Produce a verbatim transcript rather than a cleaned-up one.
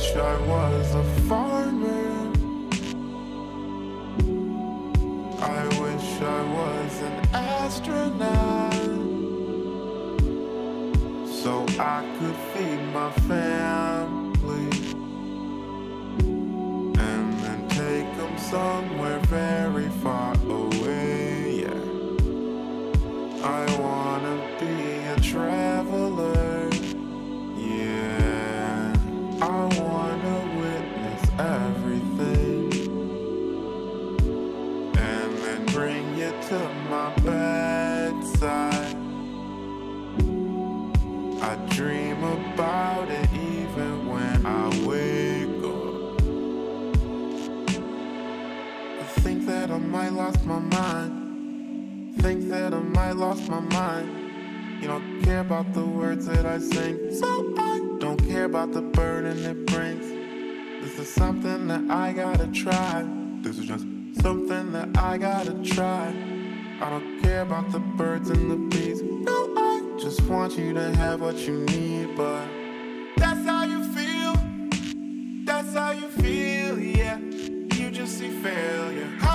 wish I was a farmer. I wish I was an astronaut, so I could feed my family and then take them somewhere very far away, yeah. I wanna be a traveler, yeah. I wanna witness everything and then bring you to my bedside. I dream about it even when I wake up. I think that I might lost my mind. Think that I might lost my mind. You don't care about the words that I sing, so I don't care about the burden it brings. This is something that I gotta try. This is just something that I gotta try. I don't care about the birds and the bees. No, I just want you to have what you need. But that's how you feel. That's how you feel, yeah. You just see failure.